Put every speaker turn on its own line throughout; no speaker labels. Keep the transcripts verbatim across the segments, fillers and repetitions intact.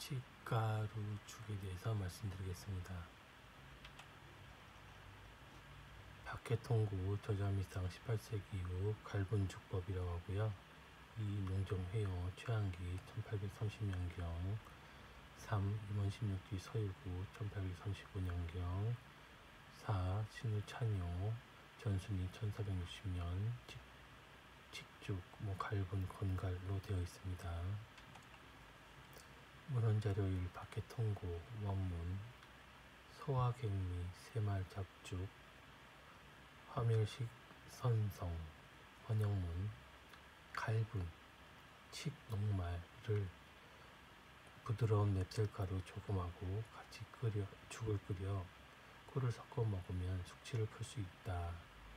치가루죽에 대해서 말씀드리겠습니다. 박해통구 저자미상 십팔 세기 이후 갈분죽법이라고 하고요. 이 농정회요 최한기 천팔백삼십 년경, 삼 임원십육 기 서유구 천팔백삼십오 년경, 사 신우찬요 전순이 천사백육십 년, 직, 직죽, 뭐 갈분, 건갈로 되어 있습니다. 문헌자료 일 박해통구 원문 소화갱미 새말잡죽 화멸식 선성 번역문 갈분 칡녹말을 부드러운 맵쌀가루 조금하고 같이 끓여 죽을 끓여 꿀을 섞어 먹으면 숙취를 풀 수 있다.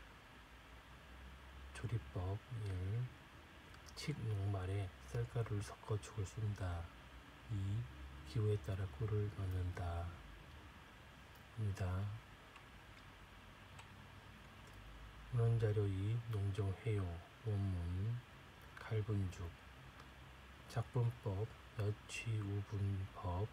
조리법 일 칡녹말에 쌀가루를 섞어 죽을 쏜다. 이 기호에 따라 꿀을 넣는다. 입니다. 문헌자료 이 농정회요 원문 갈분죽 작분법 여취우분법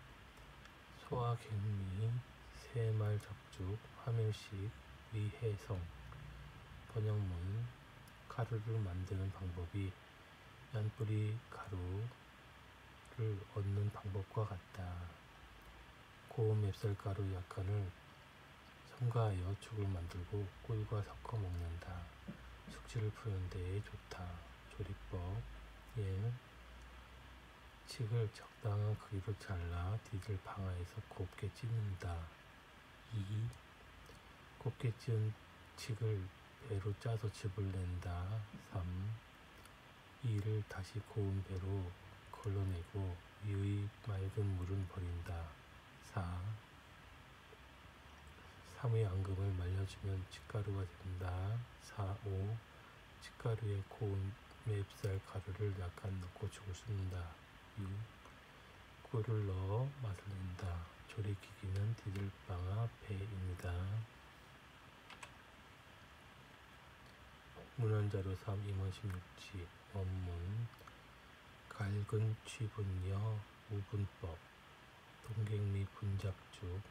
소화갱미 새말잡죽 화멸식 위해성 번역문 가루를 만드는 방법이 연뿌리 가루를 얻는 방법과 같다. 고운 맵쌀가루 약간을 첨가하여 죽을 만들고 꿀과 섞어 먹는다. 숙취를 푸는 데에 좋다. 조리법 일 칡을 적당한 크기로 잘라 뒤를 방아에서 곱게 찢는다. 이 곱게 찢은 칡을 배로 짜서 즙을 낸다. 삼 이를 다시 고운 배로 걸러내고 위의 맑은 물은 버린다. 사 삼의 앙금을 말려주면 칡가루가 된다. 사, 오 칡가루에 고운 맵쌀 가루를 약간 넣고 죽을 쏟는다. 육 꿀을 넣어 맛을 낸다. 조리기기는 디들방아 배입니다. 문헌자료 삼 임원십육 지 원문 갈근 취분여 우분법 동갱미 분작죽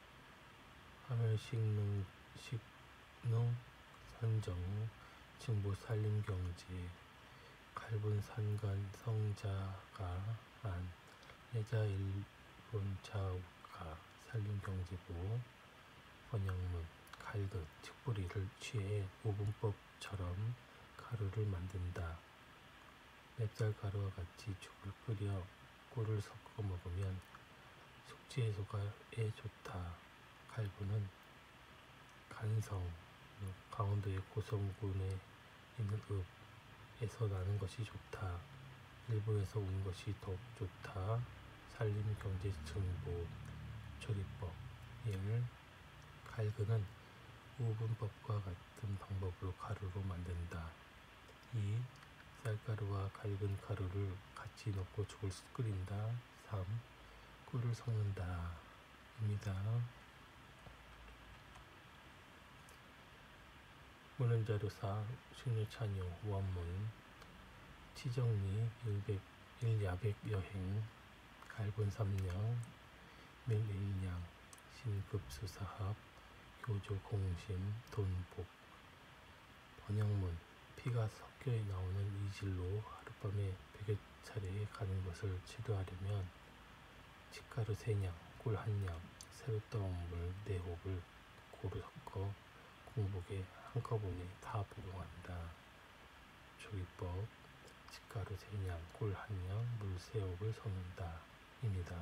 화멸식농 식농 선정 칭보 살림경제 갈분 산간 성자가 안 예자 일본 자우가 살림경제보 번역문 갈근 칡뿌리를 취해 우분법처럼 가루를 만든다. 맵쌀가루와 같이 죽을 끓여 꿀을 섞어 먹으면 숙취 해소가에 좋다. 갈분은 간성, 강원도의 고성군에 있는 읍에서 나는 것이 좋다. 일부에서 온 것이 더욱 좋다. 살림경제정보 조리법 일 갈근은 우분법과 같은 방법으로 가루로 만든다. 이 쌀가루와 갈근 가루를 같이 넣고 죽을 끓인다. 삼 꿀을 섞는다. 입니다. 문헌자료 사 신유찬요 원문 치정리 일야백여행 갈분 삼량 밀일량 신급수사합 교조공심 돈복 번역문 피가 섞여 나오는 이질로 하룻밤에 백여 차례 가는 것을 치료하려면 칡가루 세 냥, 꿀 한 냥, 새로 떠온 물 네 홉을 고루 섞어 공복에 한꺼번에 다 복용한다. 조리법 칡가루 세 냥, 꿀 한 냥, 물 세 홉을 섞는다. 입니다.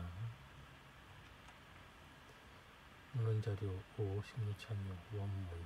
문헌자료 오 신유찬요 원문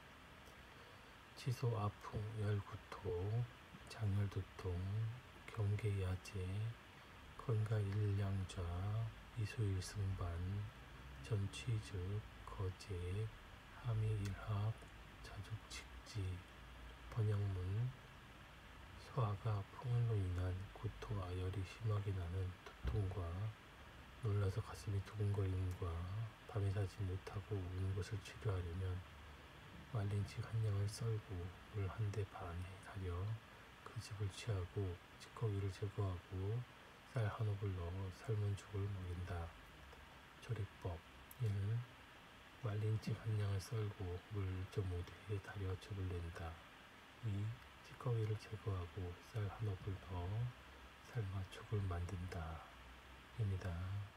치소 아풍 열구토 장열두통 경계야제 건가일량좌 이수일승반 전취즉 거제 함의일합 자죽직지 번역문 소화가 풍으로 인한 구토와 열이 심하게 나는 두통과 놀라서 가슴이 두근거림과 밤에 자지 못하고 우는 것을 치료하려면 말린 칡 한 양을 썰고 물 한 대 반에 달여 그 즙을 취하고 찌꺼기를 제거하고 쌀 한 홉을 넣어 삶은 죽을 먹인다. 조리법 일. 말린 찌 한 양을 썰고 물 일 점 오 도에 달여 죽을 낸다. 이. 찌꺼기를 제거하고 쌀 한 홉을 넣어 삶아 죽을 만든다. 입니다.